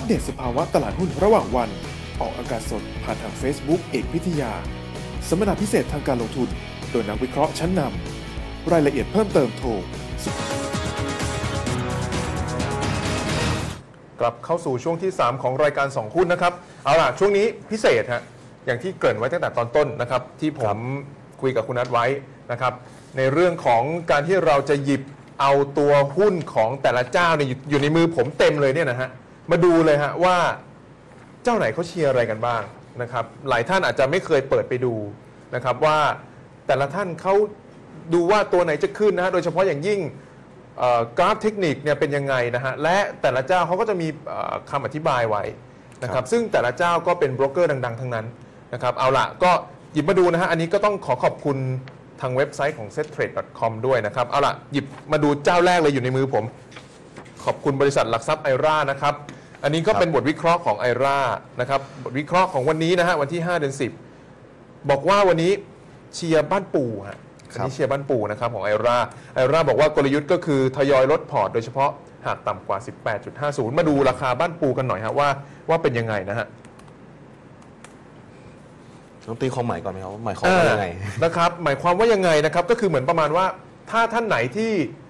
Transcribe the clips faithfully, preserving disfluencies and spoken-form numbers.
เดตสภาวะตลาดหุ้นระหว่างวันออกอากาศสดผ่านทาง Facebook เอกพิทยาสัมมนาพิเศษทางการลงทุนโดยนักวิเคราะห์ชั้นนำรายละเอียดเพิ่มเติมโทรกลับเข้าสู่ช่วงที่สามของรายการสองหุ้นนะครับเอาล่ะช่วงนี้พิเศษฮะอย่างที่เกริ่นไว้ตั้งแต่ตอนต้นนะครับที่ผมคุยกับคุณนัทไว้นะครับในเรื่องของการที่เราจะหยิบเอาตัวหุ้นของแต่ละเจ้าเนี่ยอยู่ในมือผมเต็มเลยเนี่ยนะฮะมาดูเลยฮะว่าเจ้าไหนเขาเชียร์อะไรกันบ้างนะครับหลายท่านอาจจะไม่เคยเปิดไปดูนะครับว่าแต่ละท่านเขาดูว่าตัวไหนจะขึ้นนะฮะโดยเฉพาะอย่างยิ่งกราฟเทคนิคเนี่ยเป็นยังไงนะฮะและแต่ละเจ้าเขาก็จะมีคำอธิบายไว้นะครับซึ่งแต่ละเจ้าก็เป็นโบรกเกอร์ดังๆทั้งนั้นนะครับเอาละก็หยิบมาดูนะฮะอันนี้ก็ต้องขอขอบคุณทางเว็บไซต์ของ เซ็ตเทรด ดอท คอม ด้วยนะครับเอาละหยิบมาดูเจ้าแรกเลยอยู่ในมือผมขอบคุณบริษัทหลักทรัพย์ไอร่านะครับอันนี้ก็เป็นบทวิเคราะห์ของไอร่านะครับบทวิเคราะห์ของวันนี้นะฮะวันที่ห้าเดือนสิบบอกว่าวันนี้เชียร์บ้านปู่ฮะอันนี้เชียร์บ้านปู่นะครับของไอร่าไอร่าบอกว่ากลยุทธ์ก็คือทยอยลดพอร์ตโดยเฉพาะหากต่ำกว่า สิบแปดจุดห้าศูนย์ มาดูราคาบ้านปู่กันหน่อยฮะว่าว่าเป็นยังไงนะฮะต้องตีความหมายก่อนไหมครับหมายความว่ายังไงนะครับหมายความว่ายังไงนะครับก็คือเหมือนประมาณว่าถ้าท่านไหนที่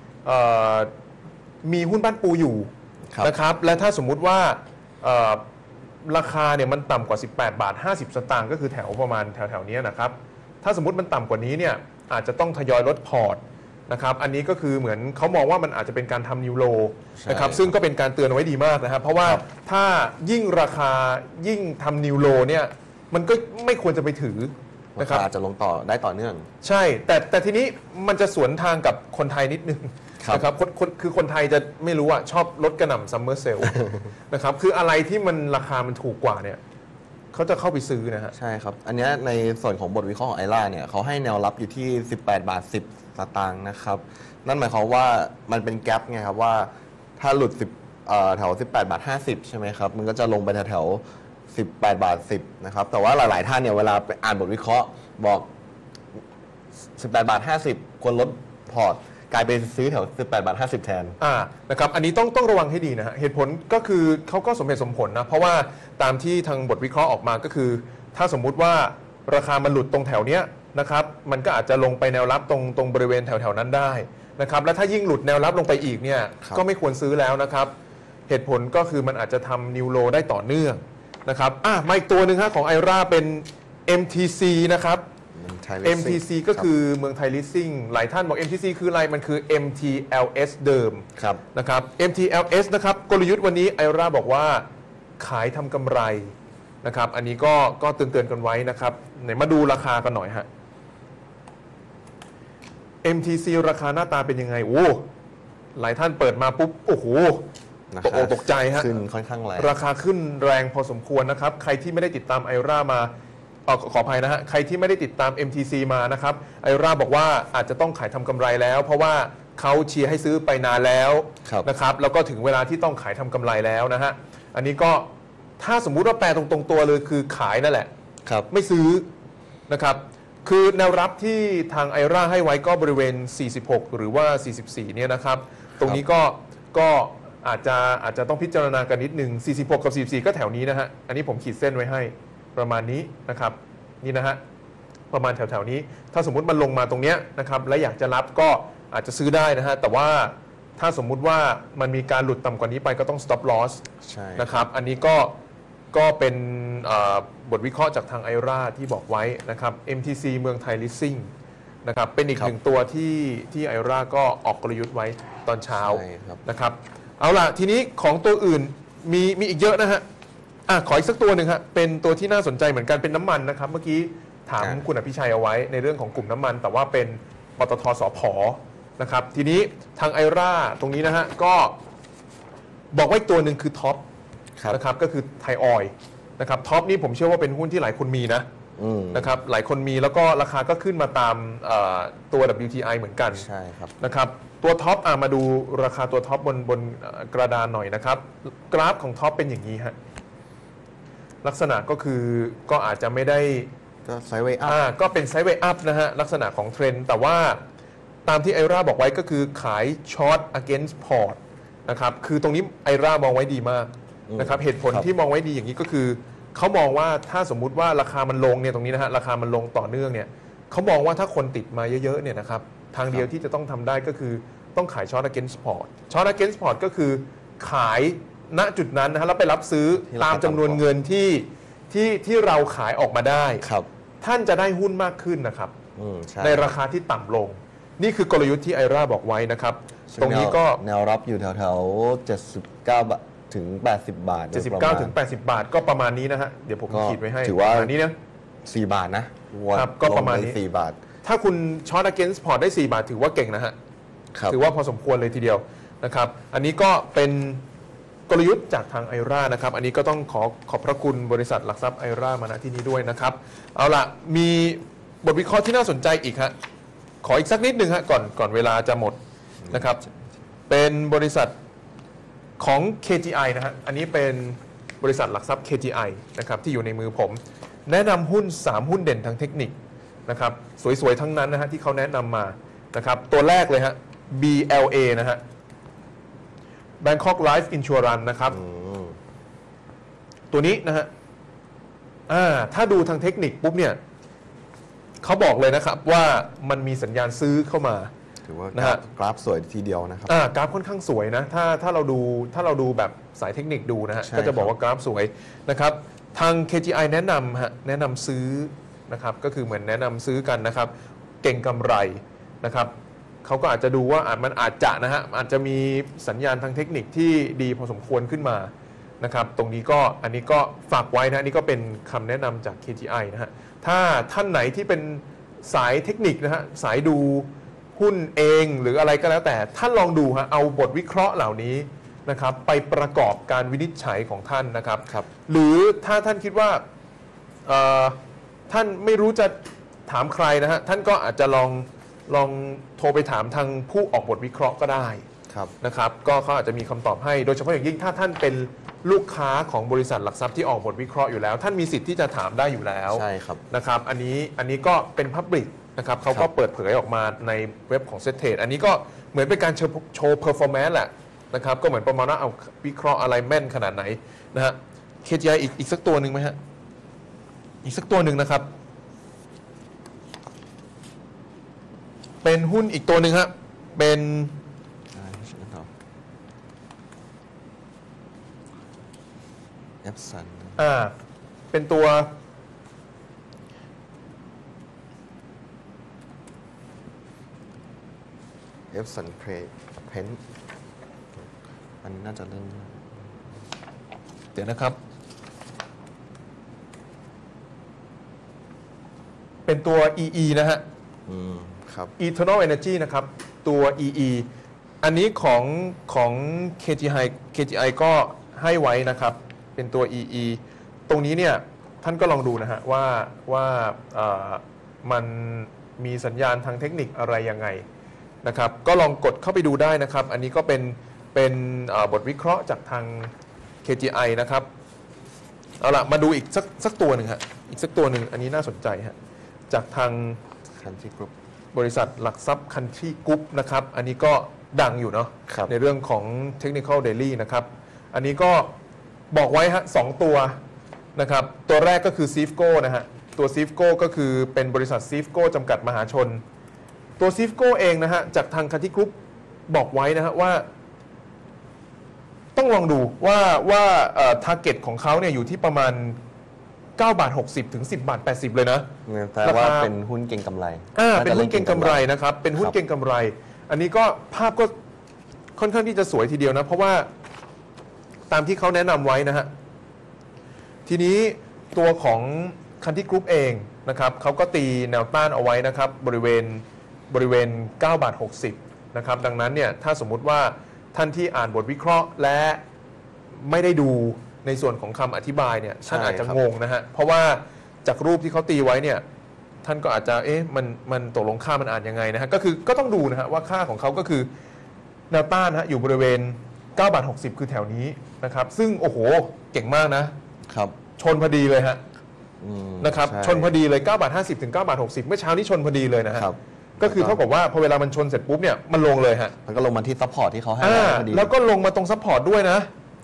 มีหุ้นบ้านปูอยู่นะครับและถ้าสมมุติว่าราคาเนี่ยมันต่ำกว่าสิบแปดบาทห้าสิบสตางค์ก็คือแถวประมาณแถวๆนี้นะครับถ้าสมมุติมันต่ำกว่านี้เนี่ยอาจจะต้องทยอยลดพอร์ตนะครับอันนี้ก็คือเหมือนเขามองว่ามันอาจจะเป็นการทำนิวโลนะครับซึ่งก็เป็นการเตือนไว้ดีมากนะครับเพราะว่าถ้ายิ่งราคายิ่งทำนิวโลเนี่ยมันก็ไม่ควรจะไปถือนะครับอาจจะลงต่อได้ต่อเนื่องใช่แต่แต่ทีนี้มันจะสวนทางกับคนไทยนิดนึงนะครับคือคนไทยจะไม่รู้อ่ะชอบลดกระหน่ำซัมเมอร์เซลล์นะครับคืออะไรที่มันราคามันถูกกว่าเนี่ยเขาจะเข้าไปซื้อนะฮะใช่ครับอันนี้ในส่วนของบทวิเคราะห์ของไอร่าเนี่ยเขาให้แนวรับอยู่ที่สิบแปดบาทสิบสตางค์นะครับนั่นหมายความว่ามันเป็นแกลบไงครับว่าถ้าหลุดสิบแถวสิบแปดบาทห้าสิบใช่ไหมครับมันก็จะลงไปแถวสิบแปดบาทสิบนะครับแต่ว่าหลายๆท่านเนี่ยเวลาไปอ่านบทวิเคราะห์บอกสิบแปดบาทห้าสิบควรลดพอร์ตกลายเป็นซื้อแถวสิบแปดบาทห้าสิบแทนอ่านะครับอันนี้ต้องต้องระวังให้ดีนะฮะเหตุผลก็คือเขาก็สมเหตุสมผลนะเพราะว่าตามที่ทางบทวิเคราะห์ออกมาก็คือถ้าสมมุติว่าราคามันหลุดตรงแถวเนี้ยนะครับมันก็อาจจะลงไปแนวรับตรงตรงบริเวณแถวๆนั้นได้นะครับและถ้ายิ่งหลุดแนวรับลงไปอีกเนี่ยก็ไม่ควรซื้อแล้วนะครับเหตุผลก็คือมันอาจจะทำนิวโลได้ต่อเนื่องนะครับอ่ะมาอีกตัวหนึ่งฮะของไอร่าเป็น เอ็ม ที ซี นะครับ เอ็ม ที ซี ก็คือเมืองไทยลิสซิ่งหลายท่านบอก เอ็ม ที ซี คืออะไรมันคือ เอ็ม ที แอล เอส เดิมนะครับ เอ็ม ที แอล เอส นะครับกลยุทธ์วันนี้ไอร่าบอกว่าขายทำกำไรนะครับอันนี้ก็ก็เตือนๆกันไว้นะครับไหนมาดูราคากันหน่อยฮะ เอ็ม ที ซี ราคาหน้าตาเป็นยังไงโอ้หลายท่านเปิดมาปุ๊บโอ้โหตกอกตกใจฮะขึ้นค่อนข้างแรงราคาขึ้นแรงพอสมควรนะครับใครที่ไม่ได้ติดตามไอร่ามาขออภัยนะฮะใครที่ไม่ได้ติดตาม เอ็ม ที ซี มานะครับไอร่าบอกว่าอาจจะต้องขายทำกำไรแล้วเพราะว่าเขาเชียร์ให้ซื้อไปนานแล้วนะครับแล้วก็ถึงเวลาที่ต้องขายทำกำไรแล้วนะฮะอันนี้ก็ถ้าสมมุติว่าแปลตรงๆตัวเลยคือขายนั่นแหละไม่ซื้อนะครับคือแนวรับที่ทางไอร่าให้ไว้ก็บริเวณสี่สิบหกหรือว่าสี่สิบสี่เนี่ยนะครับตรงนี้ก็ก็อาจจะอาจจะต้องพิจารณากันนิดนึงสี่สิบหกกับสี่สิบสี่ก็แถวนี้นะฮะอันนี้ผมขีดเส้นไว้ให้ประมาณนี้นะครับนี่นะฮะประมาณแถวๆนี้ถ้าสมมุติมันลงมาตรงเนี้ยนะครับและอยากจะรับก็อาจจะซื้อได้นะฮะแต่ว่าถ้าสมมุติว่ามันมีการหลุดต่ำกว่านี้ไปก็ต้อง stop loss นะครับอันนี้ก็ก็เป็นบทวิเคราะห์จากทางไอร่าที่บอกไว้นะครับ เอ็ม ที ซี เมืองไทยลิสซิ่งนะครับเป็นอีกหนึ่งตัวที่ที่ไอร่าก็ออกกลยุทธ์ไว้ตอนเช้านะครับเอาล่ะทีนี้ของตัวอื่นมีมีอีกเยอะนะฮะอ่ะขออีกสักตัวหนึ่งฮะเป็นตัวที่น่าสนใจเหมือนกันเป็นน้ำมันนะครับเมื่อกี้ถามคุณอภิชัยเอาไว้ในเรื่องของกลุ่มน้ำมันแต่ว่าเป็นปตท.สผ.นะครับทีนี้ทางไอร่าตรงนี้นะฮะก็บอกว่าอีกตัวหนึ่งคือท็อปนะครับก็คือไทยออยล์นะครับท็อปนี่ผมเชื่อว่าเป็นหุ้นที่หลายคนมีนะนะครับหลายคนมีแล้วก็ราคาก็ขึ้นมาตามตัว ดับเบิลยู ที ไอ เหมือนกันใช่ครับนะครับตัวท็อปมาดูราคาตัวท็อปบนบนกระดานหน่อยนะครับกราฟของท็อปเป็นอย่างนี้ฮะลักษณะก็คือก็อาจจะไม่ได้ก็ไซด์เวย์อัพก็เป็นไซด์เวย์อัพนะฮะลักษณะของเทรนด์แต่ว่าตามที่ไอร่าบอกไว้ก็คือขายช็อต against port นะครับคือตรงนี้ไอร่ามองไว้ดีมากนะครับเหตุผลที่มองไว้ดีอย่างนี้ก็คือเขามองว่าถ้าสมมุติว่าราคามันลงเนี่ยตรงนี้นะฮะราคามันลงต่อเนื่องเนี่ยเขามองว่าถ้าคนติดมาเยอะๆเนี่ยนะครับทางเดียวที่จะต้องทำได้ก็คือต้องขาย short against port short against port ก็คือขายณจุดนั้นนะฮะแล้วไปรับซื้อตามจำนวนเงินที่ที่ที่เราขายออกมาได้ท่านจะได้หุ้นมากขึ้นนะครับ ใน, ในราคาที่ต่ำลงนี่คือกลยุทธ์ที่ไอราบอกไว้นะครับตรงนี้ก็แนวรับอยู่แถวๆเจ็ดสิบเก้าบาทถึงแปดสิบบาทเจ็ดสิบเก้าถึงแปดสิบบาทก็ประมาณนี้นะฮะเดี๋ยวผมขีดไว้ให้ถือว่านี้นะสี่บาทนะครับก็ประมาณนี้สี่บาทถ้าคุณช็อต against port ได้สี่บาทถือว่าเก่งนะฮะถือว่าพอสมควรเลยทีเดียวนะครับอันนี้ก็เป็นกลยุทธ์จากทางไอรานะครับอันนี้ก็ต้องขอขอบพระคุณบริษัทหลักทรัพย์ไอรามาณที่นี้ด้วยนะครับเอาล่ะมีบทวิเคราะห์ที่น่าสนใจอีกฮะขออีกสักนิดหนึ่งฮะก่อนก่อนเวลาจะหมดนะครับเป็นบริษัทของ เค จี ไอ นะฮะอันนี้เป็นบริษัทหลักทรัพย์ เค จี ไอ นะครับที่อยู่ในมือผมแนะนำหุ้นสามหุ้นเด่นทางเทคนิคนะครับสวยๆทั้งนั้นนะฮะที่เขาแนะนำมานะครับตัวแรกเลยฮะ บี แอล เอ นะฮะ Bangkok Life Insurance นะครับตัวนี้นะฮะถ้าดูทางเทคนิคปุ๊บเนี่ยเขาบอกเลยนะครับว่ามันมีสัญญาณซื้อเข้ามาถือว่านะฮะกราฟสวยทีเดียวนะครับกราฟค่อนข้างสวยนะถ้าถ้าเราดูถ้าเราดูแบบสายเทคนิคดูนะฮะก็จะบอกว่ากราฟสวยนะครับทาง เค จี ไอ แนะนำฮะแนะนำซื้อนะครับก็คือเหมือนแนะนำซื้อกันนะครับเก่งกำไรนะครับเขาก็อาจจะดูว่าอาจมันอาจจะนะฮะอาจจะมีสัญญาณทางเทคนิคที่ดีพอสมควรขึ้นมานะครับตรงนี้ก็อันนี้ก็ฝากไว้นะนี่ก็เป็นคำแนะนำจาก เค จี ไอ นะฮะถ้าท่านไหนที่เป็นสายเทคนิคนะฮะสายดูหุ้นเองหรืออะไรก็แล้วแต่ท่านลองดูฮะเอาบทวิเคราะห์เหล่านี้นะครับไปประกอบการวินิจฉัยของท่านนะครับครับหรือถ้าท่านคิดว่าท่านไม่รู้จะถามใครนะฮะท่านก็อาจจะลองลองโทรไปถามทางผู้ออกบทวิเคราะห์ก็ได้นะครับก็เขาอาจจะมีคำตอบให้โดยเฉพาะอย่างยิ่งถ้าท่านเป็นลูกค้าของบริษัทหลักทรัพย์ที่ออกบทวิเคราะห์อยู่แล้วท่านมีสิทธิ์ที่จะถามได้อยู่แล้วใช่ครับนะครับอันนี้อันนี้ก็เป็น Public นะครับเขาก็เปิดเผยออกมาในเว็บของ Set Trade อันนี้ก็เหมือนเป็นการโชว์ performance แหละนะครับก็เหมือนประมาณว่าเอาวิเคราะห์อะไรแม่นขนาดไหนนะฮะ เค จี ไอ อีกอีกสักตัวหนึ่งไหมฮะอีกสักตัวหนึ่งนะครับเป็นหุ้นอีกตัวหนึ่งฮะเป็นเอฟซันอ่าเป็นตัวเอฟซันเพเพนอันนี้น่าจะเรื่องเดี๋ยวนะครับเป็นตัว อี อี นะฮะอืมครับ Eternal Energy นะครับตัว อี อี อันนี้ของของ เค จี ไอ เค จี ไอ ก็ให้ไว้นะครับเป็นตัว อี อี ตรงนี้เนี่ยท่านก็ลองดูนะฮะว่าว่ามันมีสัญญาณทางเทคนิคอะไรยังไงนะครับก็ลองกดเข้าไปดูได้นะครับอันนี้ก็เป็นเป็นบทวิเคราะห์จากทาง เค จี ไอ นะครับเอาล่ะมาดูอีกสักสักตัวหนึ่งฮะอีกสักตัวหนึ่งอันนี้น่าสนใจฮะจากทาง Country Group บริษัทหลักทรัพย์ Country Group นะครับอันนี้ก็ดังอยู่เนาะในเรื่องของ Technical Daily นะครับอันนี้ก็บอกไว้ฮะสองตัวนะครับตัวแรกก็คือ Cifco นะฮะตัว Cifco ก็คือเป็นบริษัท Cifco จำกัดมหาชนตัว Cifco เองนะฮะจากทาง Country Group บอกไว้นะฮะว่าต้องลองดูว่าว่าเอ่อ target ของเขาเนี่ยอยู่ที่ประมาณเก้าบาทหกสิบถึงสิบบาทแปดสิบเลยนะแปลว่าเป็นหุ้นเก็งกำไรอ่าเป็นหุ้นเก็งกำไรนะครับเป็นหุ้นเก็งกำไรอันนี้ก็ภาพก็ค่อนข้างที่จะสวยทีเดียวนะเพราะว่าตามที่เขาแนะนำไว้นะฮะทีนี้ตัวของ Country Group เองนะครับเขาก็ตีแนวต้านเอาไว้นะครับบริเวณบริเวณเก้าบาทหกสิบนะครับดังนั้นเนี่ยถ้าสมมุติว่าท่านที่อ่านบทวิเคราะห์และไม่ได้ดูในส่วนของคำอธิบายเนี่ยท่านอาจจะงงนะฮะเพราะว่าจากรูปที่เขาตีไว้เนี่ยท่านก็อาจจะเอ๊ะมันมันตกลงค่ามันอ่านยังไงนะฮะก็คือก็ต้องดูนะฮะว่าค่าของเขาก็คือแนวต้านนะฮะอยู่บริเวณเก้าบาทหกสิบคือแถวนี้นะครับซึ่งโอ้โหเก่งมากนะครับชนพอดีเลยฮะนะครับชนพอดีเลยเก้าบาทห้าสิบถึงเก้าบาทหกสิบเมื่อเช้านี้ชนพอดีเลยนะฮะก็คือเท่ากับว่าพอเวลามันชนเสร็จปุ๊บเนี่ยมันลงเลยฮะมันก็ลงมาที่ซัพพอร์ตที่เขาให้พอดีแล้วก็ลงมาตรงซัพพอร์ตด้วยนะ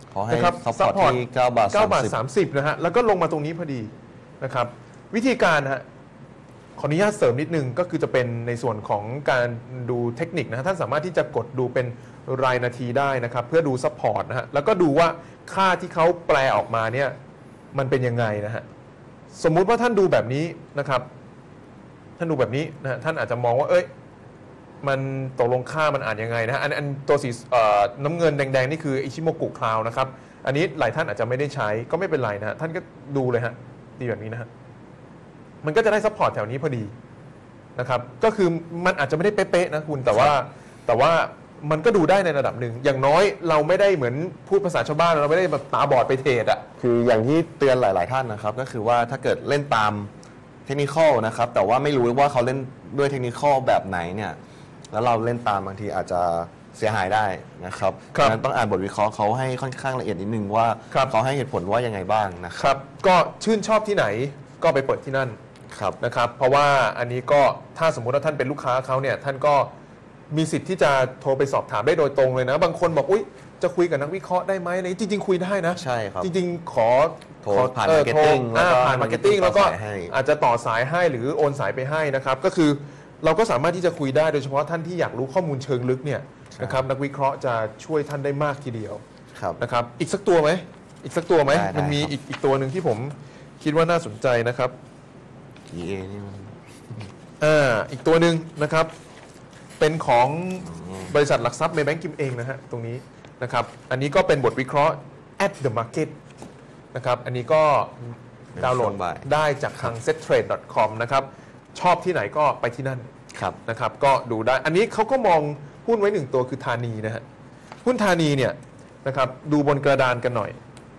เขาให้นะครับซัพพอร์ตที่เก้าบาทเก้าบาทสาสาม มสิบสิบนะฮะแล้วก็ลงมาตรงนี้พอดีนะครับวิธีการนะฮะขออนุญาตเสริมนิดนึงก็คือจะเป็นในส่วนของการดูเทคนิคนะฮะท่านสามารถที่จะกดดูเป็นรายนาทีได้นะครับเพื่อดูซัพพอร์ตนะฮะแล้วก็ดูว่าค่าที่เขาแปลออกมาเนี่ยมันเป็นยังไงนะฮะสมมุติว่าท่านดูแบบนี้นะครับท่านดูแบบนี้นะฮะท่านอาจจะมองว่าเอ้ยมันตกลงค่ามันอ่านยังไงนะฮะอันอันตัวสีน้ำเงินแดงๆนี่คืออิชิโมกุคลาวนะครับอันนี้หลายท่านอาจจะไม่ได้ใช้ก็ไม่เป็นไรนะฮะท่านก็ดูเลยฮะดีแบบนี้นะฮะมันก็จะได้ซัพพอร์ตแถวนี้พอดีนะครับก็คือมันอาจจะไม่ได้เป๊ะๆนะคุณแต่ว่าแต่ว่ามันก็ดูได้ในระดับหนึ่งอย่างน้อยเราไม่ได้เหมือนพูดภาษาชาวบ้านเราไม่ได้แบบตาบอดไปเทรดอ่ะคืออย่างที่เตือนหลาย ๆ ท่านนะครับก็คือว่าถ้าเกิดเล่นตามเทคนิคอลนะครับแต่ว่าไม่รู้ว่าเขาเล่นด้วยเทคนิคอลแบบไหนเนี่ยแล้วเราเล่นตามบางทีอาจจะเสียหายได้นะครับดังนั้นต้องอ่านบทวิเคราะห์เขาให้ค่อนข้างละเอียดนิดนึงว่าเขาให้เหตุผลว่ายังไงบ้างนะครับก็ชื่นชอบที่ไหนก็ไปเปิดที่นั่นนะครับเพราะว่าอันนี้ก็ถ้าสมมุติว่าท่านเป็นลูกค้าเขาเนี่ยท่านก็มีสิทธิ์ที่จะโทรไปสอบถามได้โดยตรงเลยนะบางคนบอกอุ๊ยจะคุยกับนักวิเคราะห์ได้ไหมอะไรจริงๆคุยได้นะใช่ครับจริงๆขอโทรผ่านมาร์เก็ตติ้งผ่านมาร์เก็ตติ้งแล้วก็อาจจะต่อสายให้หรือโอนสายไปให้นะครับก็คือเราก็สามารถที่จะคุยได้โดยเฉพาะท่านที่อยากรู้ข้อมูลเชิงลึกเนี่ยนะครับนักวิเคราะห์จะช่วยท่านได้มากทีเดียวนะครับอีกสักตัวไหมอีกสักตัวไหมมันมีอีกอีกตัวหนึ่งที่ผมคิดว่าน่าสนใจนะครับที เอ นี่มันอ่าอีกตัวหนึ่งนะครับเป็นของบริษัทหลักทรัพย์เมย์แบงก์กิมเองนะฮะตรงนี้นะครับอันนี้ก็เป็นบทวิเคราะห์ at the market นะครับอันนี้ก็ดาวน์โหลดได้จากทาง เซ็ตเทรด ดอท คอม นะครับชอบที่ไหนก็ไปที่นั่นนะครับก็ดูได้อันนี้เขาก็มองหุ้นไว้หนึ่งตัวคือธานีนะฮะหุ้นธานีเนี่ยนะครับดูบนกระดานกันหน่อย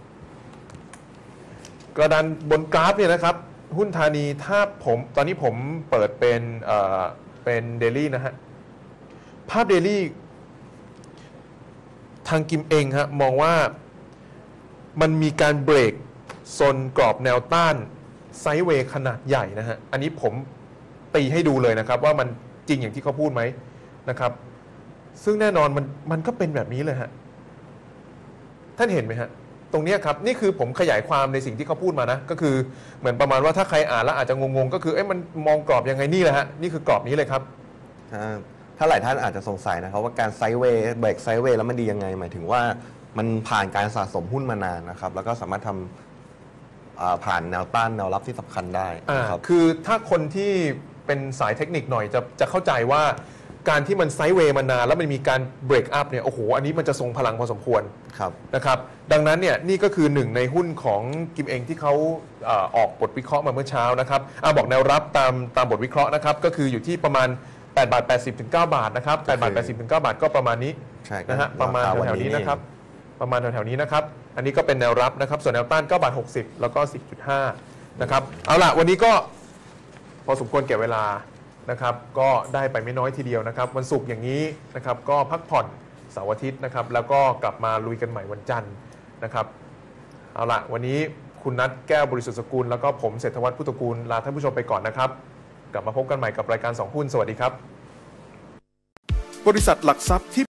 กระดานบนกราฟเนี่ยนะครับหุ้นธานีถ้าผมตอนนี้ผมเปิดเป็นเอ่อเป็นเดลี่นะฮะภาพเดลี่ทางกิมเองฮะมองว่ามันมีการเบรกโซนกรอบแนวต้านไซด์เวย์ขนาดใหญ่นะฮะอันนี้ผมตีให้ดูเลยนะครับว่ามันจริงอย่างที่เขาพูดไหมนะครับซึ่งแน่นอนมันมันก็เป็นแบบนี้เลยฮะท่านเห็นไหมฮะตรงนี้ครับนี่คือผมขยายความในสิ่งที่เขาพูดมานะก็คือเหมือนประมาณว่าถ้าใครอ่านแล้วอาจจะงงๆก็คือเอ๊ะมันมองกรอบยังไงนี่แหละฮะนี่คือกรอบนี้เลยครับถ้าหลายท่านอาจจะสงสัยนะครับว่าการไซด์เวย์เบรกไซด์เวย์แล้วมันดียังไงหมายถึงว่ามันผ่านการสะสมหุ้นมานานนะครับแล้วก็สามารถทำผ่านแนวต้านแนวรับที่สำคัญได้นะครับคือถ้าคนที่เป็นสายเทคนิคหน่อยจะจะเข้าใจว่าการที่มันไซด์เวย์มานานแล้วมันมีการเบรกอัพเนี่ยโอ้โหอันนี้มันจะทรงพลังพอสมควรนะครับดังนั้นเนี่ยนี่ก็คือหนึ่งในหุ้นของกิมเองที่เขาออกบทวิเคราะห์มาเมื่อเช้านะครับอบอกแนวรับตามตามบทวิเคราะห์นะครับก็คืออยู่ที่ประมาณแปดบาทแปดสิบถึงเก้าบาทนะครับแปดบาทแปดสิบถึงเก้าบาทก็ประมาณนี้นะฮะประมาณแถวๆนี้นะครับประมาณแถวๆนี้นะครับอันนี้ก็เป็นแนวรับนะครับส่วนแนวต้านเก้าบาทหกสิบแล้วก็ สิบจุดห้า นะครับเอาล่ะวันนี้ก็พอสมควรแก่เวลานะครับก็ได้ไปไม่น้อยทีเดียวนะครับวันศุกร์อย่างนี้นะครับก็พักผ่อนเสาร์อาทิตย์นะครับแล้วก็กลับมาลุยกันใหม่วันจันทร์นะครับเอาล่ะวันนี้คุณนัทแก้วบริสุทธิ์สกุลแล้วก็ผมเศรษฐวัฒน์พุทธกูลลาท่านผู้ชมไปก่อนนะครับกลับมาพบกันใหม่กับรายการสองหุ้นสวัสดีครับบริษัทหลักทรัพย์ที่